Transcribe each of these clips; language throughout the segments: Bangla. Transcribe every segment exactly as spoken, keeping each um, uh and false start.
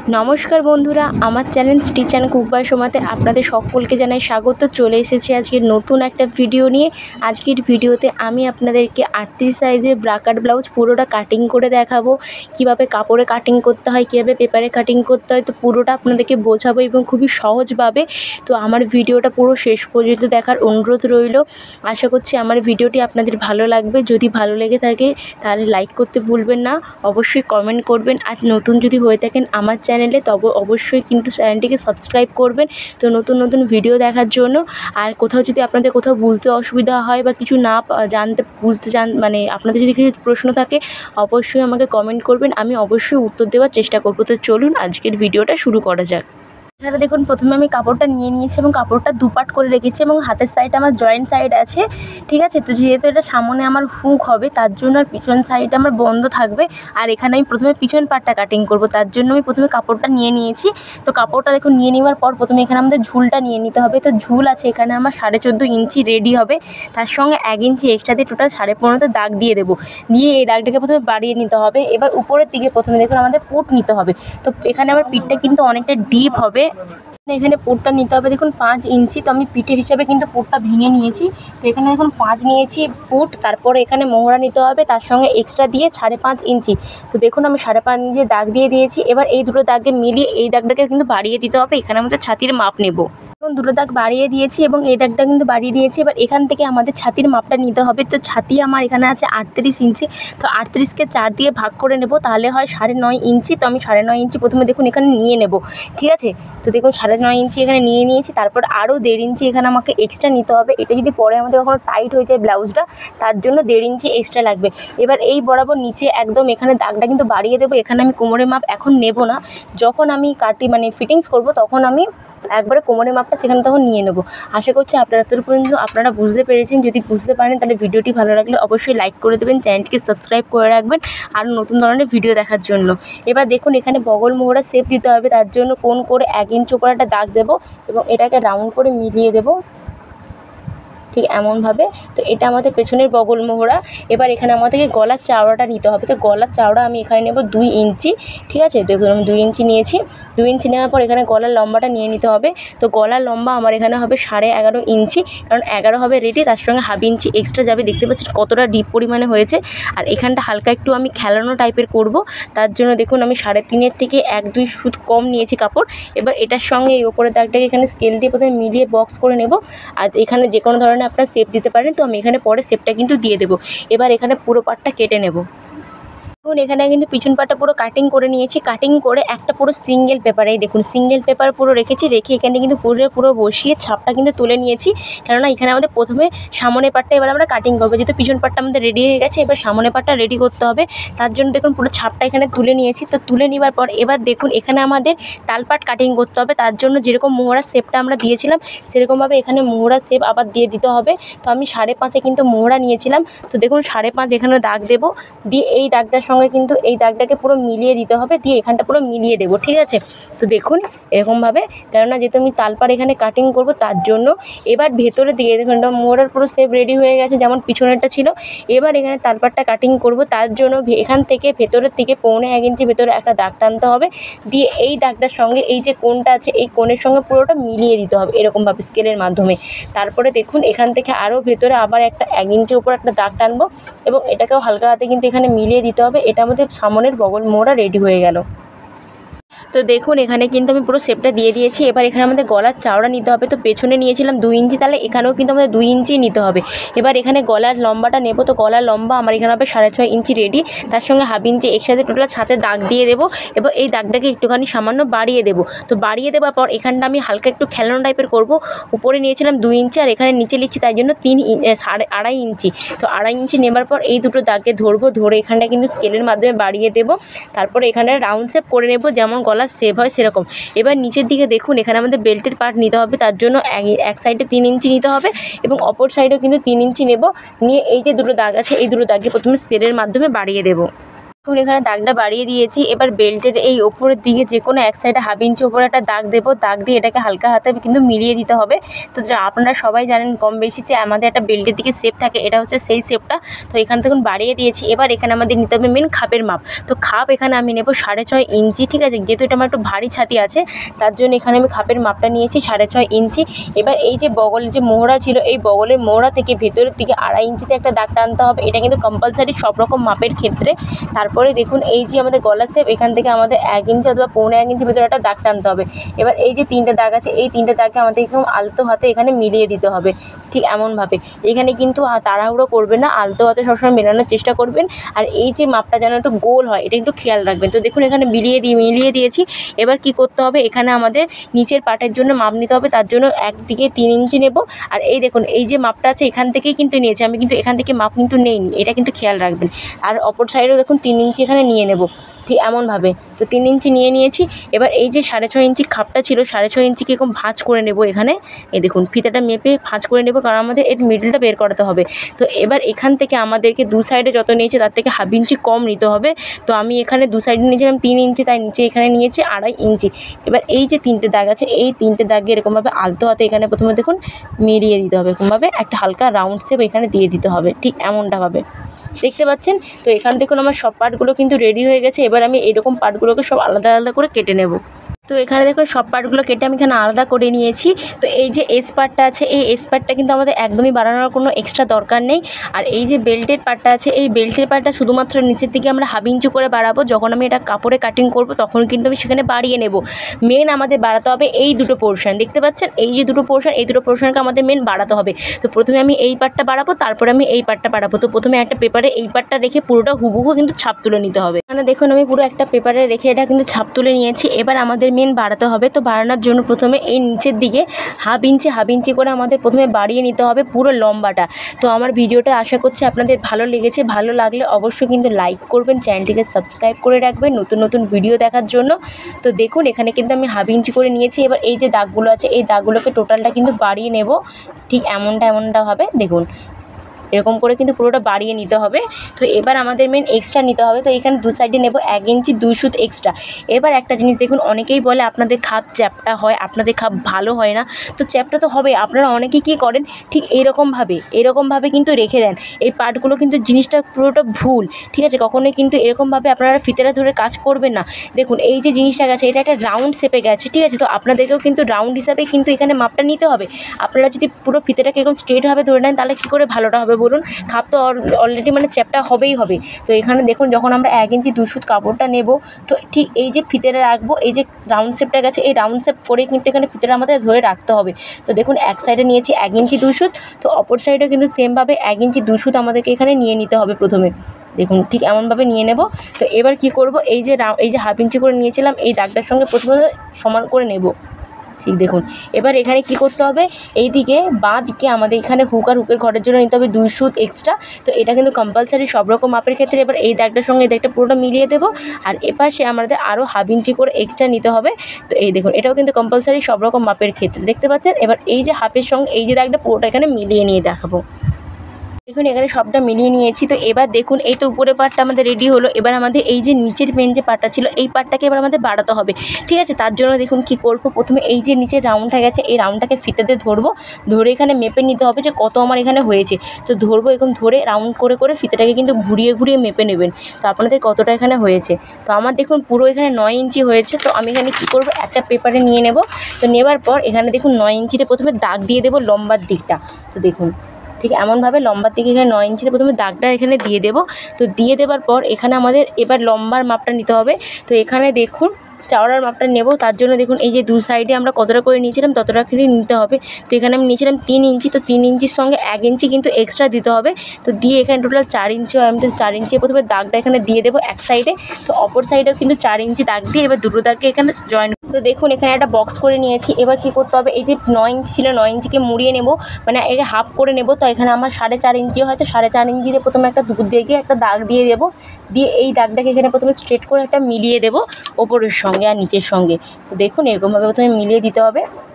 নমস্কার বন্ধুরা, আমার channel stitch and cook by সোমাতে আপনাদের সকলকে জানাই স্বাগত। চলে এসেছি আজকের নতুন একটা ভিডিও নিয়ে। আজকের ভিডিওতে আমি আপনাদেরকে আটত্রিশ সাইজের ব্রাকাট ব্লাউজ পুরোটা কাটিং করে দেখাবো, কিভাবে কাপড়ে কাটিং করতে হয়, কীভাবে পেপারে কাটিং করতে হয়, তো পুরোটা আপনাদেরকে বোঝাবো এবং খুবই সহজভাবে। তো আমার ভিডিওটা পুরো শেষ পর্যন্ত দেখার অনুরোধ রইল। আশা করছি আমার ভিডিওটি আপনাদের ভালো লাগবে। যদি ভালো লেগে থাকে তাহলে লাইক করতে ভুলবেন না, অবশ্যই কমেন্ট করবেন। আর নতুন যদি হয়ে থাকেন আমার চ্যানেলে তবে অবশ্যই কিন্তু চ্যানেলটিকে সাবস্ক্রাইব করবেন, তো নতুন নতুন ভিডিও দেখার জন্য। আর কোথাও যদি আপনাদের কোথাও বুঝতে অসুবিধা হয় বা কিছু না জানতে বুঝতে জান মানে আপনাদের যদি কিছু প্রশ্ন থাকে অবশ্যই আমাকে কমেন্ট করবেন, আমি অবশ্যই উত্তর দেওয়ার চেষ্টা করবো। তো চলুন আজকের ভিডিওটা শুরু করা যাক। এখানে দেখুন প্রথমে আমি কাপড়টা নিয়ে নিয়েছি এবং কাপড়টা দুপাট করে রেখেছি এবং হাতের সাইড আমার জয়েন্ট সাইড আছে, ঠিক আছে। তো যেহেতু এটা সামনে আমার হুক হবে তার জন্য আর পিছন সাইড আমার বন্ধ থাকবে। আর এখানে আমি প্রথমে পিছন পাটটা কাটিং করব, তার জন্য আমি প্রথমে কাপড়টা নিয়ে নিয়েছি। তো কাপড়টা দেখুন নিয়ে নেওয়ার পর প্রথমে এখানে আমাদের ঝুলটা নিয়ে নিতে হবে। তো ঝুল আছে এখানে আমার সাড়ে চোদ্দো ইঞ্চি রেডি হবে, তার সঙ্গে এক ইঞ্চি এক্সট্রা দিয়ে টোটাল সাড়ে পনেরোতে দাগ দিয়ে দেবো। দিয়ে এই দাগটাকে প্রথমে বাড়িয়ে নিতে হবে। এবার উপরের দিকে প্রথমে দেখুন আমাদের পুট নিতে হবে। তো এখানে আমার পিঠটা কিন্তু অনেকটা ডিপ হবে, এখানে পুটটা নিতে হবে দেখুন পাঁচ ইঞ্চি। তো আমি পিঠের হিসাবে কিন্তু পুটটা ভেঙে নিয়েছি। তো এখানে দেখুন পাঁচ নিয়েছি পুট, তারপরে এখানে মোহরা নিতে হবে তার সঙ্গে এক্সট্রা দিয়ে সাড়ে পাঁচ ইঞ্চি। তো দেখুন আমি সাড়ে পাঁচ ইঞ্চি দাগ দিয়ে দিয়েছি। এবার এই দুটো দাগকে মিলিয়ে এই দাগটাকে কিন্তু বাড়িয়ে দিতে হবে। এখানে আমাদের ছাতির মাপ নেব, এবং দুটো দাগ বাড়িয়ে দিয়েছি এবং এই দাগটা কিন্তু বাড়িয়ে দিয়েছি। এবার এখান থেকে আমাদের ছাতির মাপটা নিতে হবে। তো ছাতি আমার এখানে আছে আটত্রিশ ইঞ্চি, তো আটত্রিশকে চার দিয়ে ভাগ করে নেব, তাহলে হয় সাড়ে নয় ইঞ্চি। তো আমি সাড়ে নয় ইঞ্চি প্রথমে দেখুন এখানে নিয়ে নেব, ঠিক আছে। তো দেখুন সাড়ে নয় ইঞ্চি এখানে নিয়ে নিয়েছি, তারপর আরও দেড় ইঞ্চি এখানে আমাকে এক্সট্রা নিতে হবে। এটা যদি পরে আমাদের কখনো টাইট হয়ে যায় ব্লাউজটা, তার জন্য দেড় ইঞ্চি এক্সট্রা লাগবে। এবার এই বরাবর নিচে একদম এখানে দাগটা কিন্তু বাড়িয়ে দেবো। এখানে আমি কোমরের মাপ এখন নেব না, যখন আমি কাটি মানে ফিটিংস করব তখন আমি একবারে কোমরের মাপটা সেখানে তখন নিয়ে নেব। আশা করছি আপনারা এত পর্যন্ত আপনারা বুঝতে পেরেছেন। যদি বুঝতে পারেন তাহলে ভিডিওটি ভালো লাগলে অবশ্যই লাইক করে দেবেন, চ্যানেলটিকে সাবস্ক্রাইব করে রাখবেন আর নতুন ধরনের ভিডিও দেখার জন্য। এবার দেখুন এখানে বগল মোহরা শেপ দিতে হবে, তার জন্য কোণ করে এক ইঞ্চ উপর একটা দাগ দেবো এবং এটাকে রাউন্ড করে মিলিয়ে দেবো, ঠিক এমনভাবে। তো এটা আমাদের পেছনের বগল মোহরা। এবার এখানে আমাদেরকে গলার চাওড়াটা নিতে হবে। তো গলার চাওড়া আমি এখানে নেব দুই ইঞ্চি, ঠিক আছে। দেখুন আমি দুই ইঞ্চি নিয়েছি। দুই ইঞ্চি নেওয়ার পর এখানে গলার লম্বাটা নিয়ে নিতে হবে। তো গলার লম্বা আমার এখানে হবে সাড়ে এগারো ইঞ্চি, কারণ এগারো হবে রেডি, তার সঙ্গে হাফ ইঞ্চি এক্সট্রা যাবে। দেখতে পাচ্ছেন কতটা ডিপ পরিমাণে হয়েছে। আর এখানটা হালকা একটু আমি খেলানো টাইপের করব, তার জন্য দেখুন আমি সাড়ে তিনের থেকে এক দুই সুত কম নিয়েছি কাপড়। এবার এটার সঙ্গে এই ওপরের দাগটাকে এখানে স্কেল দিয়ে প্রথমে মিলিয়ে বক্স করে নেব। আর এখানে যে কোনো ধরনের আপনারা শেপ দিতে পারেন, তো আমি এখানে পরে শেপটা কিন্তু দিয়ে দেবো। এবার এখানে পুরো পাটটা কেটে নেব। দেখুন এখানে কিন্তু পিছন পাটটা পুরো কাটিং করে নিয়েছি। কাটিং করে একটা পুরো সিঙ্গেল পেপারে দেখুন সিঙ্গেল পেপার পুরো রেখেছি, রেখে এখানে কিন্তু পুরো পুরো বসিয়ে ছাপটা কিন্তু তুলে নিয়েছি। কেননা এখানে আমাদের প্রথমে সামনের পাটটা এবার আমরা কাটিং করবো, যেহেতু পিছন পাটটা আমাদের রেডি হয়ে গেছে। এবার সামনের পাটটা রেডি করতে হবে, তার জন্য দেখুন পুরো ছাপটা এখানে তুলে নিয়েছি। তো তুলে নেওয়ার পর এবার দেখুন এখানে আমাদের তালপাট কাটিং করতে হবে, তার জন্য যেরকম মোহরার শেপটা আমরা দিয়েছিলাম সেরকমভাবে এখানে মোহরার শেপ আবার দিয়ে দিতে হবে। তো আমি সাড়ে পাঁচে কিন্তু মোহরা নিয়েছিলাম। তো দেখুন সাড়ে পাঁচ এখানে দাগ দেবো, দিয়ে এই দাগটার সঙ্গে কিন্তু এই দাগটাকে পুরো মিলিয়ে দিতে হবে, দিয়ে এখানটা পুরো মিলিয়ে দেবো, ঠিক আছে। তো দেখুন এরকমভাবে, কেননা যেহেতু আমি তালপাড় এখানে কাটিং করব তার জন্য। এবার ভেতরে দিয়ে দেখুন মোহরার পুরো শেপ রেডি হয়ে গেছে যেমন পিছনেরটা ছিল। এবার এখানে তালপাড়টা কাটিং করব, তার জন্য এখান থেকে ভেতরের থেকে পৌনে এক ইঞ্চি ভেতরে একটা দাগ টানতে হবে, দিয়ে এই দাগটার সঙ্গে এই যে কোণটা আছে এই কোণের সঙ্গে পুরোটা মিলিয়ে দিতে হবে এরকমভাবে স্কেলের মাধ্যমে। তারপরে দেখুন এখান থেকে আরও ভেতরে আবার একটা এক ইঞ্চি উপর একটা দাগ টানবো এবং এটাকেও হালকা হাতে কিন্তু এখানে মিলিয়ে দিতে হবে। এটা আমাদের সামনের বগল মোহরা রেডি হয়ে গেল। তো দেখুন এখানে কিন্তু আমি পুরো শেপটা দিয়ে দিয়েছি। এবার এখানে আমাদের গলার চাওড়া নিতে হবে। তো পেছনে নিয়েছিলাম দুই ইঞ্চি, তাহলে এখানেও কিন্তু আমাদের দুই ইঞ্চি নিতে হবে। এবার এখানে গলার লম্বাটা নেব। তো গলার লম্বা আমার এখানে হবে সাড়ে ছয় ইঞ্চি রেডি, তার সঙ্গে হাফ ইঞ্চি একসাথে টোটাল সাথে দাগ দিয়ে দেবো। এবার এই দাগটাকে একটুখানি সামান্য বাড়িয়ে দেবো। তো বাড়িয়ে দেওয়ার পর এখানটা আমি হালকা একটু খেলানো টাইপের করব। উপরে নিয়েছিলাম দুই ইঞ্চি আর এখানে নিচে নিচ্ছি তাই জন্য তিন সাড়ে আড়াই ইঞ্চি। তো আড়াই ইঞ্চি নেবার পর এই দুটো দাগকে ধরবো, ধরে এখানটা কিন্তু স্কেলের মাধ্যমে বাড়িয়ে দেবো। তারপরে এখানে রাউন্ড শেপ করে নেব যেমন গলার শেপ হয় সেরকম। এবার নিচের দিকে দেখুন এখানে আমাদের বেল্টের পার্ট নিতে হবে, তার জন্য এক সাইডে তিন ইঞ্চি নিতে হবে এবং অপর সাইডেও কিন্তু তিন ইঞ্চি নেব। নিয়ে এই যে দুটো দাগ আছে এই দুটো দাগকে প্রথমে স্কেলের মাধ্যমে বাড়িয়ে দেবো। এখন এখানে দাগটা বাড়িয়ে দিয়েছি। এবার বেল্টের এই ওপরের দিকে যে কোনো এক সাইডে হাফ ইঞ্চি ওপরে একটা দাগ দেবো, দাগ দিয়ে এটাকে হালকা হাতে কিন্তু মিলিয়ে দিতে হবে। তো যা আপনারা সবাই জানেন কম বেশি যে আমাদের একটা বেল্টের দিকে শেপ থাকে, এটা হচ্ছে সেই শেপটা। তো এখানে দেখুন বাড়িয়ে দিয়েছি। এবার এখানে আমাদের নিতে হবে মেন খাপের মাপ। তো খাপ এখানে আমি নেব সাড়ে ছয় ইঞ্চি, ঠিক আছে। যেহেতু এটা আমার একটু ভারী ছাতি আছে তার জন্য এখানে আমি খাপের মাপটা নিয়েছি সাড়ে ছয় ইঞ্চি। এবার এই যে বগলের যে মোহরা ছিল, এই বগলের মোহরা থেকে ভেতরের দিকে আড়াই ইঞ্চিতে একটা দাগ টানতে হবে। এটা কিন্তু কম্পালসারি সব রকম মাপের ক্ষেত্রে। তারপরে দেখুন এই যে আমাদের গলার শেপ, এখান থেকে আমাদের এক ইঞ্চি অথবা পৌনে এক ইঞ্চি ভেতরে একটা দাগ টানতে হবে। এবার এই যে তিনটে দাগ আছে, এই তিনটে দাগকে আমাদের একদম আলতো হাতে এখানে মিলিয়ে দিতে হবে, ঠিক এমনভাবে। এখানে কিন্তু তাড়াহুড়ো করবেন না, আলতো হাতে সবসময় মেলানোর চেষ্টা করবেন। আর এই যে মাপটা যেন একটু গোল হয় এটা একটু খেয়াল রাখবেন। তো দেখুন এখানে মিলিয়ে দিয়ে মিলিয়ে দিয়েছি। এবার কি করতে হবে, এখানে আমাদের নিচের পাটের জন্য মাপ নিতে হবে। তার জন্য একদিকে তিন ইঞ্চি নেব। আর এই দেখুন এই যে মাপটা আছে এখান থেকেই কিন্তু নিয়েছি আমি, কিন্তু এখান থেকে মাপ কিন্তু নেইনি, এটা কিন্তু খেয়াল রাখবেন। আর অপর সাইডেও দেখুন তিন ইঞ্চি এখানে নিয়ে নেব, ঠিক এমনভাবে। তো তিন ইঞ্চি নিয়ে নিয়েছি। এবার এই যে সাড়ে ছয় ইঞ্চি খাপটা ছিল, সাড়ে ছয় ইঞ্চিকে এরকম ভাঁজ করে নেব এখানে। এই দেখুন ফিতাটা মেপে ভাঁজ করে নেব, কারণ আমাদের এর মিডলটা বের করাতে হবে। তো এবার এখান থেকে আমাদেরকে দু সাইডে যত নিয়েছে তার থেকে হাফ ইঞ্চি কম নিতে হবে। তো আমি এখানে দু সাইডে নিয়েছিলাম তিন ইঞ্চি, তাই নিচে এখানে নিয়েছি আড়াই ইঞ্চি। এবার এই যে তিনটে দাগ আছে, এই তিনটে দাগে এরকমভাবে আলতো হাতে এখানে প্রথমে দেখুন মিলিয়ে দিতে হবে। এরকমভাবে একটা হালকা রাউন্ড শেপ এখানে দিয়ে দিতে হবে, ঠিক এমনটাভাবে দেখতে পাচ্ছেন। তো এখানে দেখুন আমার সব পার্টগুলো কিন্তু রেডি হয়ে গেছে। এবার আমি এরকম পার্টগুলোকে সব আলাদা আলাদা করে কেটে নেব। তো এখানে দেখুন সব পার্টগুলো কেটে আমি এখানে আলাদা করে নিয়েছি। তো এই যে এস পার্টটা আছে, এই এস পার্টটা কিন্তু আমাদের একদমই বাড়ানোর কোনো এক্সট্রা দরকার নেই। আর এই যে বেল্টের পার্টটা আছে, এই বেল্টের পার্টটা শুধুমাত্র নিচের দিকে আমরা হাফ ইঞ্চি করে বাড়াবো। যখন আমি এটা কাপড়ে কাটিং করব তখন কিন্তু আমি সেখানে বাড়িয়ে নেব। মেন আমাদের বাড়াতে হবে এই দুটো পোর্শন, দেখতে পাচ্ছেন এই যে দুটো পোর্শন, এই দুটো পোর্শনকে আমাদের মেন বাড়াতে হবে। তো প্রথমে আমি এই পার্টটা বাড়াবো, তারপরে আমি এই পার্টটা বাড়াবো। তো প্রথমে একটা পেপারে এই পার্টটা রেখে পুরোটা হুবহু কিন্তু ছাপ তুলে নিতে হবে। এখানে দেখুন আমি পুরো একটা পেপারে রেখে এটা কিন্তু ছাপ তুলে নিয়েছি। এবার আমাদের মেন বাড়াতে হবে। তো বাড়ানোর জন্য প্রথমে এই নিচের দিকে হাফ ইঞ্চি হাফ ইঞ্চি করে আমাদের প্রথমে বাড়িয়ে নিতে হবে পুরো লম্বাটা। তো আমার ভিডিওটা আশা করছি আপনাদের ভালো লেগেছে। ভালো লাগলে অবশ্যই কিন্তু লাইক করবেন, চ্যানেলটিকে সাবস্ক্রাইব করে রাখবেন নতুন নতুন ভিডিও দেখার জন্য। তো দেখুন এখানে কিন্তু আমি হাফ ইঞ্চি করে নিয়েছি। এবার এই যে দাগগুলো আছে এই দাগগুলোকে টোটালটা কিন্তু বাড়িয়ে নেব, ঠিক এমনটা এমনটা হবে। দেখুন এরকম করে কিন্তু পুরোটা বাড়িয়ে নিতে হবে। তো এবার আমাদের মেন এক্সট্রা নিতে হবে। তো এখানে দু সাইডে নেব এক ইঞ্চি দুই সুত এক্সট্রা। এবার একটা জিনিস দেখুন, অনেকেই বলে আপনাদের খাপ চ্যাপটা হয়, আপনাদের খাপ ভালো হয় না। তো চ্যাপটা তো হবে, আপনারা অনেকেই কী করেন ঠিক এইরকমভাবে এরকমভাবে কিন্তু রেখে দেন। এই পার্টগুলো কিন্তু জিনিসটা পুরোটা ভুল, ঠিক আছে। কখনোই কিন্তু এরকমভাবে আপনারা ফিতেটা ধরে কাজ করবেন না। দেখুন এই যে জিনিসটা গেছে এটা একটা রাউন্ড শেপে গেছে, ঠিক আছে। তো আপনাদেরকেও কিন্তু রাউন্ড হিসাবে কিন্তু এখানে মাপটা নিতে হবে। আপনারা যদি পুরো ফিতেটাকে এরকম স্ট্রেটভাবে ধরে নেন তাহলে কী করে ভালোটা হবে বলুন। খাপ তো অলরেডি মানে চ্যাপটা হবেই হবে। তো এখানে দেখুন যখন আমরা এক ইঞ্চি দুই সুত কাপড়টা নেব, তো ঠিক এই যে ফিতেটা রাখবো, এই যে রাউন্ড শেপটা গেছে এই রাউন্ড শেপ করে কিন্তু এখানে ফিতেটা আমাদের ধরে রাখতে হবে। তো দেখুন এক সাইডে নিয়েছি এক ইঞ্চি দুই সুত, তো অপর সাইডেও কিন্তু সেমভাবে এক ইঞ্চি দুই সুত আমাদেরকে এখানে নিয়ে নিতে হবে প্রথমে। দেখুন ঠিক এমনভাবে নিয়ে নেব। তো এবার কি করব, এই যে এই যে হাফ ইঞ্চি করে নিয়েছিলাম এই দাগটার সঙ্গে প্রথমে সমান করে নেব, ঠিক দেখুন। এবার এখানে কি করতে হবে, এই দিকে বাঁ দিকে আমাদের এখানে হুক আর হুকের ঘরের জন্য নিতে হবে দুই সুত এক্সট্রা। তো এটা কিন্তু কম্পালসারি সব রকম মাপের ক্ষেত্রে। এবার এই দাগটার সঙ্গে এই দাগটা পুরোটা মিলিয়ে দেবো। আর এপাশে আমাদের আরও হাফ ইঞ্চি করে এক্সট্রা নিতে হবে। তো এই দেখুন এটাও কিন্তু কম্পালসারি সব রকম মাপের ক্ষেত্রে, দেখতে পাচ্ছেন। এবার এই যে হাফের সঙ্গে এই যে দাগটা পুরোটা এখানে মিলিয়ে নিয়ে দেখাবো। দেখুন এখানে সবটা মিলিয়ে নিয়েছি। তো এবার দেখুন এই তো উপরের পার্টটা আমাদের রেডি হলো। এবার আমাদের এই যে নিচের মেন যে পার্টটা ছিল এই পার্টটাকে এবার আমাদের বাড়াতে হবে, ঠিক আছে। তার জন্য দেখুন কি করব, প্রথমে এই যে নিচে রাউন্ডটা গেছে এই রাউন্ডটাকে ফিতেতে ধরবো, ধরে এখানে মেপে নিতে হবে যে কত আমার এখানে হয়েছে। তো ধরবো এরকম ধরে রাউন্ড করে করে ফিতেটাকে কিন্তু ঘুরিয়ে ঘুরিয়ে মেপে নেবেন তো আপনাদের কতটা এখানে হয়েছে। তো আমার দেখুন পুরো এখানে নয় ইঞ্চি হয়েছে। তো আমি এখানে কী করবো, একটা পেপারে নিয়ে নেব। তো নেবার পর এখানে দেখুন নয় ইঞ্চিতে প্রথমে দাগ দিয়ে দেবো লম্বার দিকটা। তো দেখুন ঠিক এমনভাবে লম্বার দিকে এখানে নয় ইঞ্চিতে প্রথমে দাগটা এখানে দিয়ে দেবো। তো দিয়ে দেওয়ার পর এখানে আমাদের এবার লম্বার মাপটা নিতে হবে। তো এখানে দেখুন চওড়ার মাপটা নেব। তার জন্য দেখুন এই যে দু সাইডে আমরা কতটা করে নিয়েছিলাম ততটা করে নিতে হবে। তো এখানে আমি নিয়েছিলাম তিন ইঞ্চি, তো তিন ইঞ্চির সঙ্গে এক ইঞ্চি কিন্তু এক্সট্রা দিতে হবে। তো দিয়ে এখানে টোটাল চার ইঞ্চি হয়, আমি তো চার ইঞ্চি প্রথমে দাগটা এখানে দিয়ে দেবো এক সাইডে। তো অপর সাইডেও কিন্তু চার ইঞ্চি দাগ দিয়ে এবার দুটো দাগকে এখানে জয়েন। তো দেখুন এখানে একটা বক্স করে নিয়েছি। এবার কী করতে হবে, এই যে নয় ইঞ্চি ছিল নয় ইঞ্চিকে মুড়িয়ে নেব, মানে এটা হাফ করে নেব। তো এখানে আমার সাড়ে চার ইঞ্চি হয়, তো সাড়ে চার ইঞ্চিতে প্রথমে একটা দুধ দিয়ে গিয়ে একটা দাগ দিয়ে দেবো। দিয়ে এই দাগটাকে এখানে প্রথমে স্ট্রেট করে একটা মিলিয়ে দেবো ওপরের সঙ্গে আর নিচের সঙ্গে। তো দেখুন এরকমভাবে প্রথমে মিলিয়ে দিতে হবে।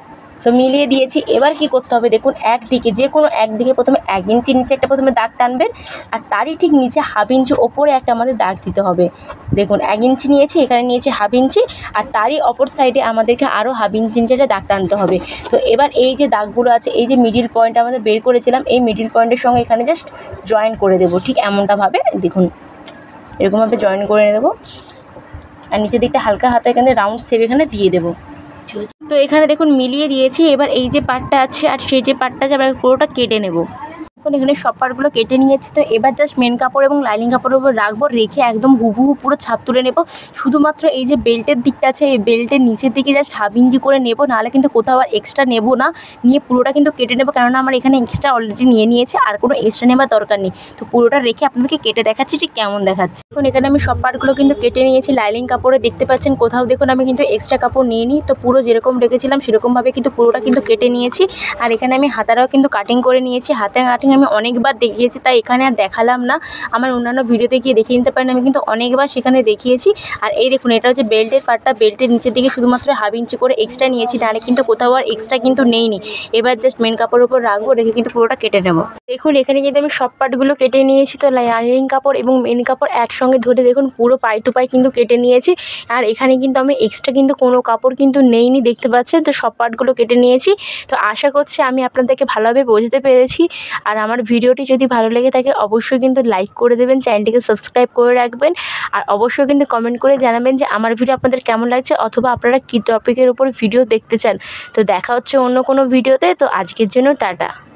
তো মিলিয়ে দিয়েছি। এবার কি করতে হবে দেখুন, একদিকে যে কোনো একদিকে প্রথমে এক ইঞ্চি নিচে একটা প্রথমে দাগ টানবেন, আর তারই ঠিক নিচে হাফ ইঞ্চি ওপরে একটা আমাদের দাগ দিতে হবে। দেখুন এক ইঞ্চি নিয়েছি, এখানে নিয়েছি হাফ ইঞ্চি, আর তারই অপর সাইডে আমাদেরকে আরও হাফ ইঞ্চি নিচে একটা দাগ টানতে হবে। তো এবার এই যে দাগগুলো আছে, এই যে মিডিল পয়েন্ট আমাদের বের করেছিলাম, এই মিডিল পয়েন্টের সঙ্গে এখানে জাস্ট জয়েন করে দেবো, ঠিক এমনটাভাবে দেখুন এরকমভাবে জয়েন করে দেবো। আর নিচের দিকটা হালকা হাতে এখানে রাউন্ড শেপ এখানে দিয়ে দেবো। তো এখানে দেখুন মিলিয়ে দিয়েছি। এবার এই যে পার্টটা আছে আর সেই যে পার্টটা আছে আমরা পুরোটা কেটে নেব। এখন এখানে সব পার্টগুলো কেটে নিয়েছি। তো এবার জাস্ট মেন কাপড় এবং লাইনিং কাপড়ের উপর রাখবো, রেখে একদম হুবহু পুরো ছাপ তুলে নেব। শুধুমাত্র এই যে বেল্টের দিকটা আছে, এই বেল্টের নিচের দিকে জাস্ট হাফ ইঞ্চি করে নেব, নাহলে কিন্তু কোথাও আর এক্সট্রা নেব না, নিয়ে পুরোটা কিন্তু কেটে নেব, কেননা আমার এখানে এক্সট্রা অলরেডি নিয়ে নিয়েছে, আর কোনো এক্সট্রা নেবার দরকার নেই। তো পুরোটা রেখে আপনাদেরকে কেটে দেখাচ্ছি ঠিক কেমন দেখাচ্ছে। এখন এখানে আমি সব পার্টগুলো কিন্তু কেটে নিয়েছি। লাইনিং কাপড়ে দেখতে পাচ্ছেন কোথাও দেখুন আমি কিন্তু এক্সট্রা কাপড় নিয়ে নিই, তো পুরো যেরকম রেখেছিলাম সেরকমভাবে কিন্তু পুরোটা কিন্তু কেটে নিয়েছি। আর এখানে আমি হাতাটাও কিন্তু কাটিং করে নিয়েছি। হাতে কাটিং আমি অনেকবার দেখিয়েছি, তাই এখানে আর দেখালাম না, আমার অন্যান্য ভিডিওতে গিয়ে দেখিয়ে নিতে পারেন, আমি কিন্তু অনেকবার সেখানে দেখিয়েছি। আর এই দেখুন এটা হচ্ছে বেল্টের পার্টটা, বেল্টের নিচের দিকে শুধুমাত্র হাফ ইঞ্চি করে এক্সট্রা নিয়েছি, নাহলে কিন্তু কোথাও আর এক্সট্রা কিন্তু নেইনি। এবার জাস্ট মেন কাপড়ের উপর রাখবো, রেখে কিন্তু পুরোটা কেটে নেব। দেখুন এখানে কিন্তু আমি সব পার্টগুলো কেটে নিয়েছি। তো লাইনিং কাপড় এবং মেন কাপড় একসঙ্গে ধরে দেখুন পুরো পাই টু পাই কিন্তু কেটে নিয়েছি। আর এখানে কিন্তু আমি এক্সট্রা কিন্তু কোনো কাপড় কিন্তু নেইনি, দেখতে পাচ্ছেন। তো সব পার্টগুলো কেটে নিয়েছি। তো আশা করছি আমি আপনাদেরকে ভালোভাবে বোঝাতে পেরেছি। আর আমার ভিডিওটি যদি ভালো লেগে থাকে অবশ্যই কিন্তু লাইক করে দেবেন, চ্যানেলটিকে সাবস্ক্রাইব করে রাখবেন, আর অবশ্যই কিন্তু কমেন্ট করে জানাবেন যে আমার ভিডিও আপনাদের কেমন লাগছে, অথবা আপনারা কী টপিকের উপর ভিডিও দেখতে চান। তো দেখা হচ্ছে অন্য কোনো ভিডিওতে। তো আজকের জন্য টাটা।